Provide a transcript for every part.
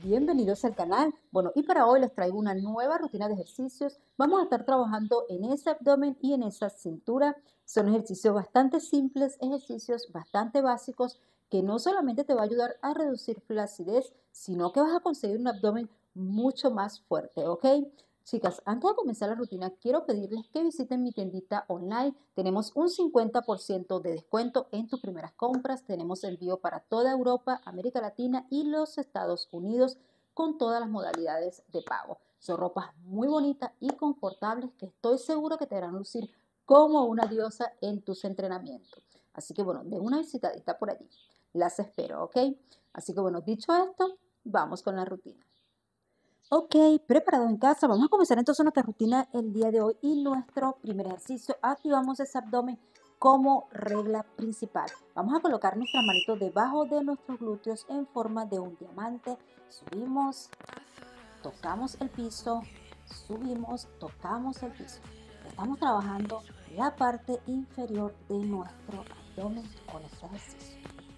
Bienvenidos al canal. Bueno, y para hoy les traigo una nueva rutina de ejercicios. Vamos a estar trabajando en ese abdomen y en esa cintura. Son ejercicios bastante simples, ejercicios bastante básicos que no solamente te va a ayudar a reducir flacidez, sino que vas a conseguir un abdomen mucho más fuerte, ¿ok? Chicas, antes de comenzar la rutina, quiero pedirles que visiten mi tiendita online. Tenemos un 50% de descuento en tus primeras compras. Tenemos envío para toda Europa, América Latina y los Estados Unidos con todas las modalidades de pago. Son ropas muy bonitas y confortables que estoy seguro que te harán lucir como una diosa en tus entrenamientos. Así que bueno, de una visitadita por allí. Las espero, ¿ok? Así que bueno, dicho esto, vamos con la rutina. Ok, preparado en casa, vamos a comenzar entonces nuestra rutina el día de hoy y nuestro primer ejercicio. Activamos ese abdomen como regla principal. Vamos a colocar nuestras manitos debajo de nuestros glúteos en forma de un diamante. Subimos, tocamos el piso, subimos, tocamos el piso. Estamos trabajando la parte inferior de nuestro abdomen con este ejercicio.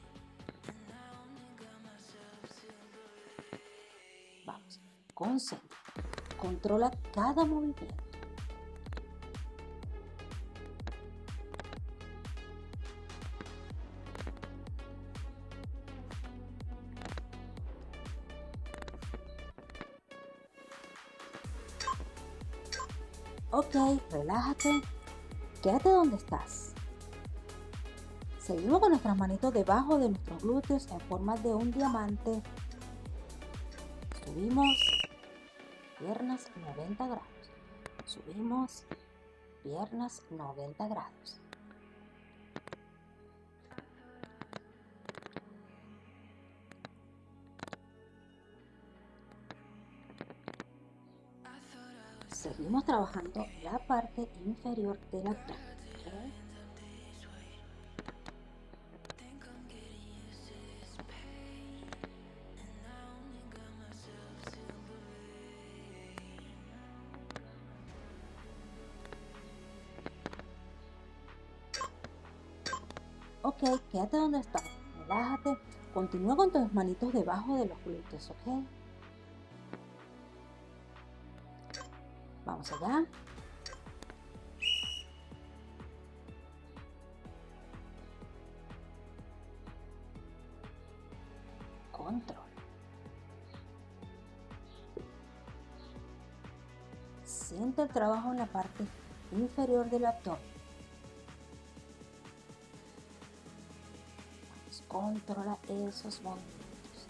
Vamos, concentra, controla cada movimiento. Ok, relájate, quédate donde estás. Seguimos con nuestras manitos debajo de nuestros glúteos en forma de un diamante. Subimos, piernas 90 grados. Subimos, piernas 90 grados. Seguimos trabajando la parte inferior del abdomen. ¿Okay? Ok, quédate donde estás. Relájate. Continúa con tus manitos debajo de los glúteos, ¿ok? Vamos allá. Control. Siente el trabajo en la parte inferior del abdomen. Controla esos movimientos.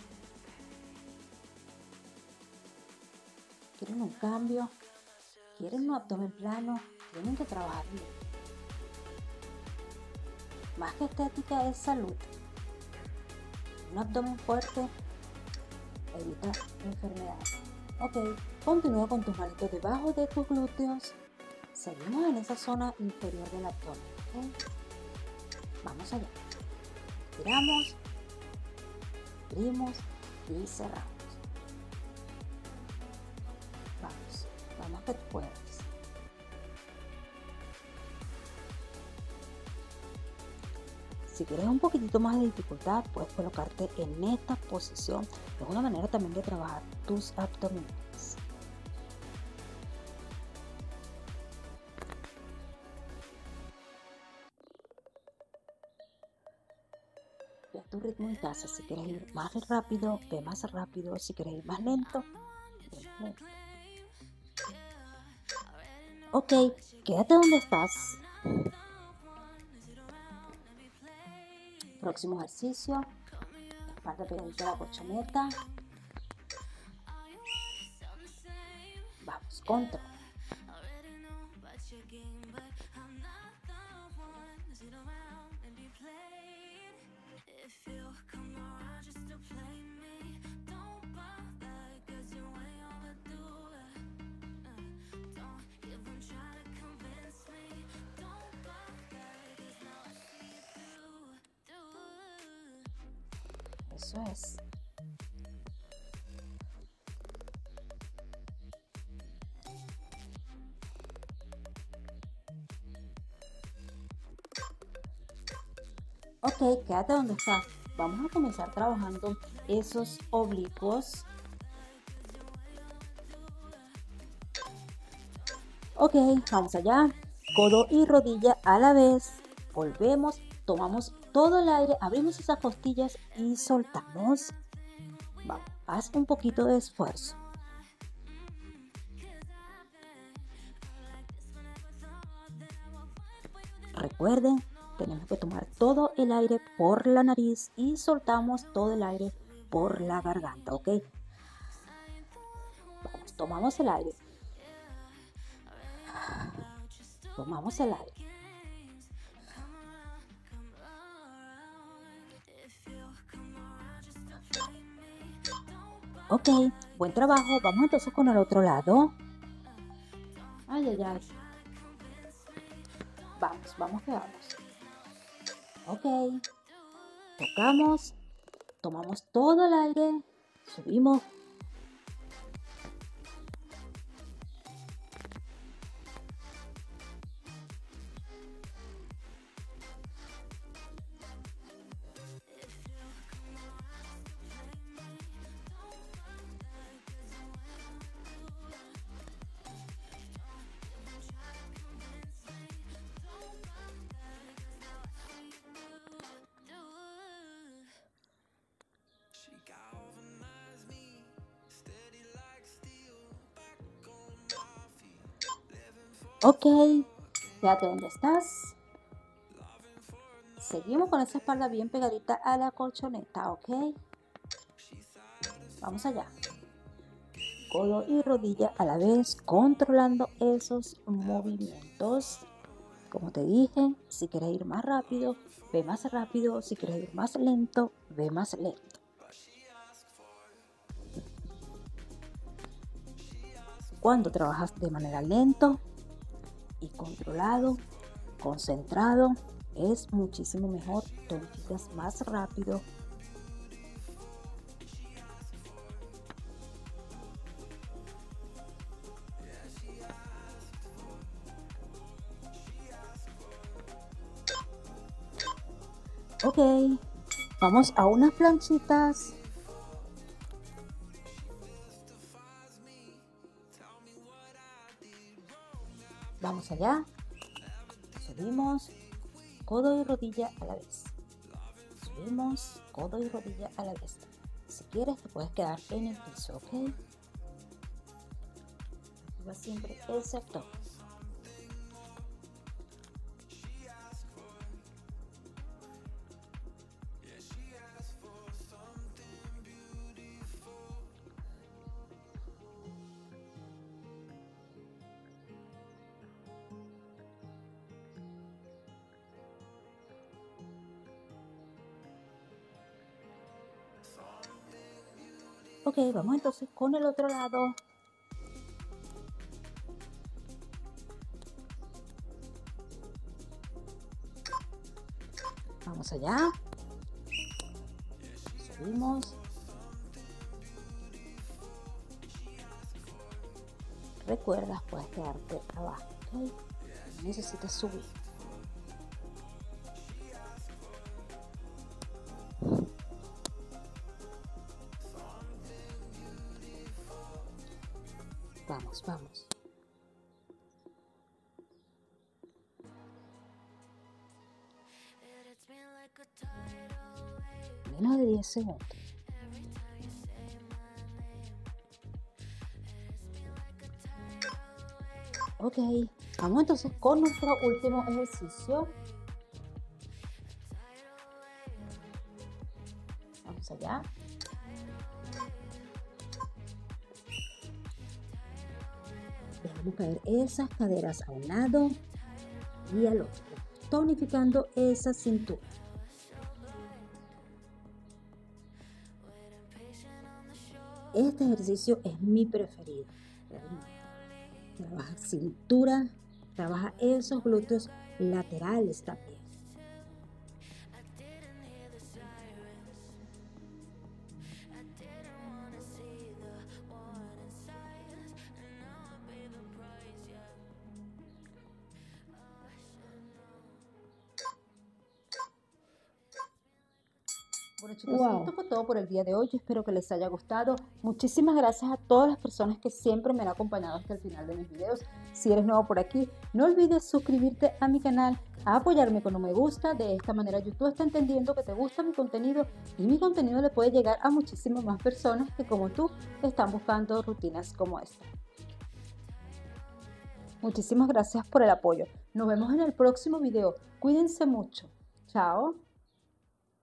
¿Quieren un cambio? ¿Quieren un abdomen plano? Tienen que trabajar bien. Más que estética es salud. Un abdomen fuerte evita enfermedades. Ok, continúa con tus manitos debajo de tus glúteos. Seguimos en esa zona inferior del abdomen. ¿Okay? Vamos allá. Giramos, abrimos y cerramos. Vamos que tú puedes. Si quieres un poquitito más de dificultad, puedes colocarte en esta posición. Es una manera también de trabajar tus abdominales. Ve a tu ritmo en casa. Si quieres ir más rápido, ve más rápido. Si quieres ir más lento, ve más lento. Ok, quédate donde estás. Próximo ejercicio. Espalda pegadita a la colchoneta. Vamos, control. Eso es. Ok, quédate donde estás. Vamos a comenzar trabajando esos oblicuos Ok, vamos allá. Codo y rodilla a la vez. Volvemos, tomamos todo el aire, abrimos esas costillas y soltamos. Vamos, haz un poquito de esfuerzo. Recuerden, tenemos que tomar todo el aire por la nariz y soltamos todo el aire por la garganta, ¿ok? Vamos, tomamos el aire. Tomamos el aire. Ok, buen trabajo. Vamos entonces con el otro lado. Ay, ay, ay. Vamos que vamos. Ok. Tocamos. Tomamos todo el aire. Subimos. Ok. Quédate donde estás. Seguimos con esa espalda bien pegadita a la colchoneta, ¿ok? Vamos allá. Codo y rodilla a la vez, controlando esos movimientos. Como te dije, si quieres ir más rápido, ve más rápido. Si quieres ir más lento, ve más lento. Cuando trabajas de manera lento y controlado, concentrado, es muchísimo mejor. Tonificas más rápido. Ok, vamos a unas planchitas. Vamos allá. Subimos, codo y rodilla a la vez. Subimos, codo y rodilla a la vez. Si quieres, te puedes quedar en el piso, ¿ok? Va siempre el sector. Ok, vamos entonces con el otro lado. Vamos allá. Subimos. Recuerda, puedes quedarte abajo, ¿ok? Necesitas subir. Vamos, vamos. Menos de 10 segundos. Ok, vamos entonces con nuestro último ejercicio. Vamos allá. Dejamos caer esas caderas a un lado y al otro, tonificando esa cintura. Este ejercicio es mi preferido. Trabaja cintura, trabaja esos glúteos laterales también. Bueno chicos, esto Wow. fue todo por el día de hoy. Yo espero que les haya gustado. Muchísimas gracias a todas las personas que siempre me han acompañado hasta el final de mis videos. Si eres nuevo por aquí, no olvides suscribirte a mi canal, a apoyarme con un me gusta. De esta manera YouTube está entendiendo que te gusta mi contenido y mi contenido le puede llegar a muchísimas más personas que como tú están buscando rutinas como esta. Muchísimas gracias por el apoyo. Nos vemos en el próximo video. Cuídense mucho. Chao.